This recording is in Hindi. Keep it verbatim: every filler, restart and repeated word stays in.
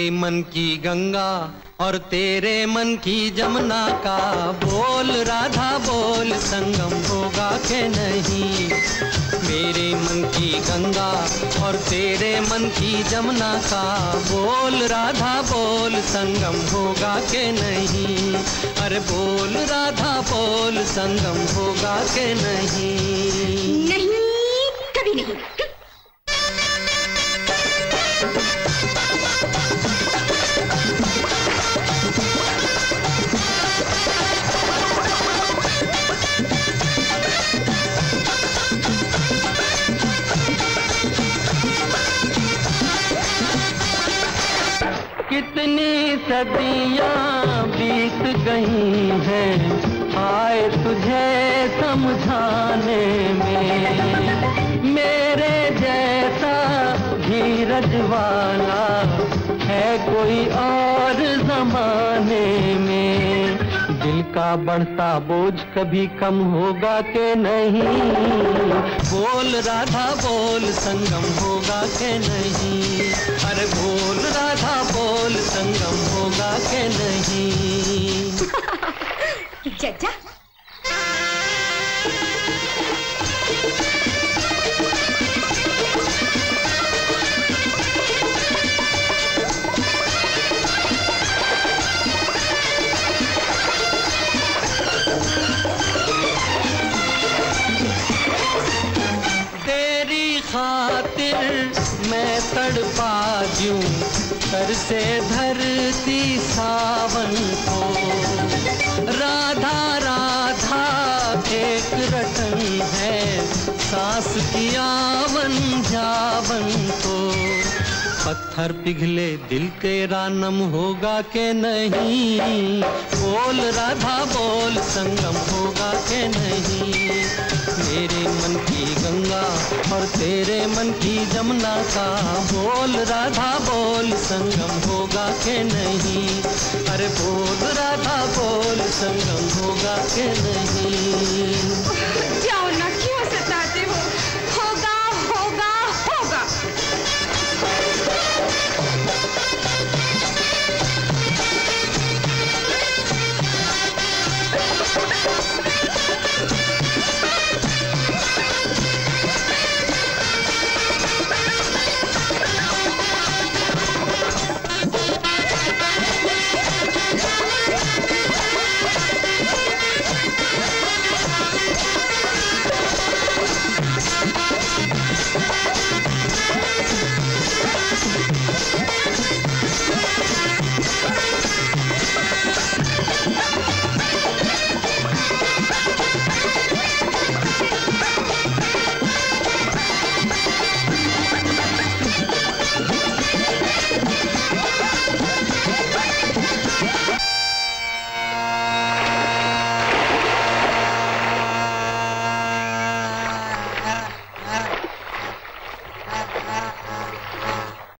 मन की गंगा और तेरे मन की जमुना का बोल राधा बोल संगम होगा के नहीं। मेरे मन की गंगा और तेरे मन की जमुना का बोल राधा बोल संगम होगा के नहीं। अरे बोल राधा बोल संगम होगा के नहीं। नहीं, कभी नहीं। कितनी सदियां बीत गई हैं आए तुझे समझाने में। मेरे जैसा धीरज वाला है कोई और जमाने में। दिल का बढ़ता बोझ कभी कम होगा के नहीं। बोल राधा बोल संगम होगा के नहीं। अरे बोल राधा बोल संगम होगा के नहीं। जज्जा खातिर मैं तड़पा दूं कर से धरती सावन को। राधा राधा एक रटन है सांस की आवन जावन को। पत्थर पिघले दिल तेरा नम होगा के नहीं। बोल राधा बोल संगम होगा के नहीं। मेरे मन की गंगा और तेरे मन की जमुना का बोल राधा बोल संगम होगा के नहीं। अरे बोल राधा बोल संगम होगा के नहीं।